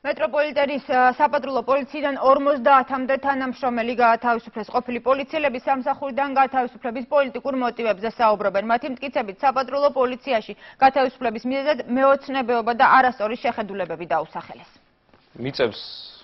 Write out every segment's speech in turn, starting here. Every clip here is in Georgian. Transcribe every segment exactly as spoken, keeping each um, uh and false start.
მეტროპოლიტენის საპატრულო პოლიციიდან ორმოცდაათამდე თანამშრომელი გაათავისუფლეს. ყოფილი პოლიციელები სამსახურიდან გათავისუფლების პოლიტიკურ მოტივებზე საუბრობენ. მათი მტკიცებით საპატრულო პოლიციაში გათავისუფლების მიზეზად მეოცნებეობა და არასწორი შეხედულებები დაუსახელეს. მიწევს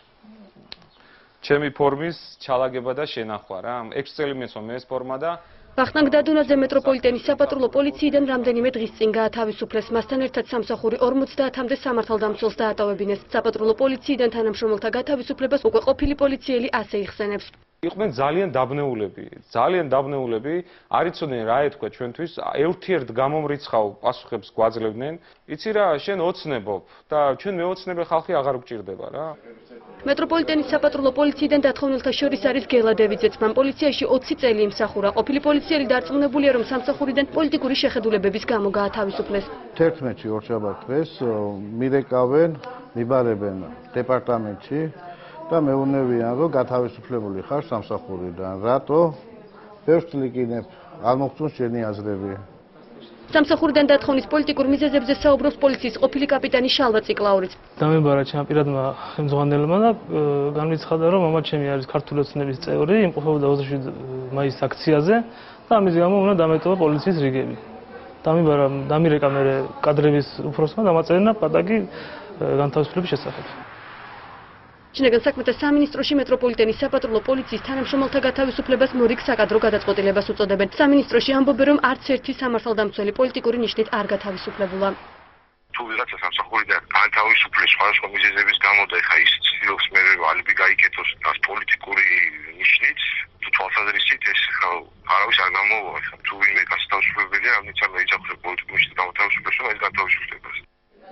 ჩემი ფორმის ჩალაგება და შენახვა რა. ექვსი წელი მეცვა მე ეს ფორმა და ვახტანგ დადუნაძე მეტროპოლიტენის საპატრულო პოლიციიდან რამდენიმე დღის წინ გაათავისუფლეს. მასთან ერთად სამსახური ორმოცდაათამდე სამართალდამცველს დაატოვებინეს. საპატრულო პოლიციიდან თანამშრომელთა გათავისუფლებას უკვე ყოფილი პოლიციელი ასე იხსენებს. იყვნენ ძალიან დაბნეულები, ძალიან დაბნეულები, არ იცოდნენ რა ეთქვა ჩვენთვის, ერთიერთ გამომრიცხავ პასუხებს გვაძლევდნენ. იცი რა, შენ ოცნებობ და ჩვენ მეოცნებე ხალხი აღარ გვჭირდება რა. მეტროპოლიტენის საპატრულო პოლიციიდან დათხოვნილთა შორის არის გელა დევიძეც. მან პოლიციაში ოცი წელი იმსახურა. ყოფილი პოლიციელი დარწმუნებულია, რომ სამსახურიდან პოლიტიკური შეხედულებების გამო გაათავისუფლეს. თერთმეტი ორშაბათ დღეს მირეკავენ, მიბარებენ დეპარტამენტში და მეუბნებიან, რომ გათავისუფლებული ხარ სამსახურიდან. რატო? ბევრს ლიკინებ, არ მოგწონს შენი აზრები. სამსახურიდან დათხოვნის პოლიტიკურ მიზეზებზე საუბრობს პოლიციის ყოფილი კაპიტანი შალვა ციკლაურიც. დამებარა ჩემ პირადმა ხელმძღვანელმა და განვიცხადა, რომ მამა ჩემი არის ქართული ოცნების წევრი, იმყოფებოდა ოცდაშვიდი მაისის აქციაზე და ამის გამო უნდა დამეტოვა პოლიციის რიგები. დამებარა, დამირეკა მე კადრების უფროსმა დამაწერინა პატაკი განთავისუფლების შესახებ. შინაგან საქმეთა სამინისტროში მეტროპოლიტენის საპატრულო პოლიციის თანამშრომელთა გათავისუფლებას მორიგ საკადრო გადაწყვეტილებას უწოდებენ. სამინისტროში ამბობენ, რომ არც ერთი სამართალდამცველი პოლიტიკური ნიშნით არ გათავისუფლებულა. თუ ვიღაცა სამსახურიდან განთავისუფლეს სხვადასხვა მიზეზების გამო და ეხა ის ცდილობს მე ალიბი გაიკეთოს და პოლიტიკური ნიშნით, თუ თვალსაზრისით ეს არავის არ გამოვა. თუ ვინმე გათავისუფლებელია, ამიტომ ეძახოს პოლიტიკური ნიშნით გათავისუფლებას, რომ ეს გათავისუფლებას.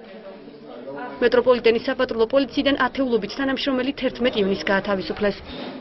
მეტროპოლიტენის საპატრულო პოლიციიდან ათეულობით თანამშრომელი თერთმეტ ივნისს გაათავისუფლეს.